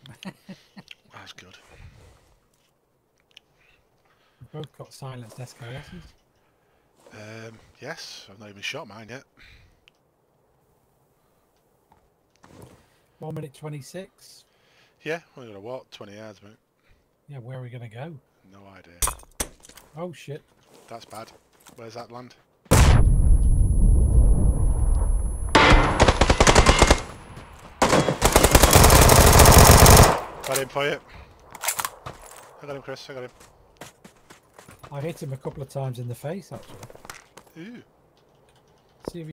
That's good. We've both got silenced SKSs. Yes, I've not even shot mine yet. 1 minute 26. Yeah, we're gonna walk 20 yards, mate. Yeah, where are we going to go? No idea. Oh shit. That's bad. Where's that land? Got him for you. I got him, Chris. I got him. I hit him a couple of times in the face actually. Ooh. See if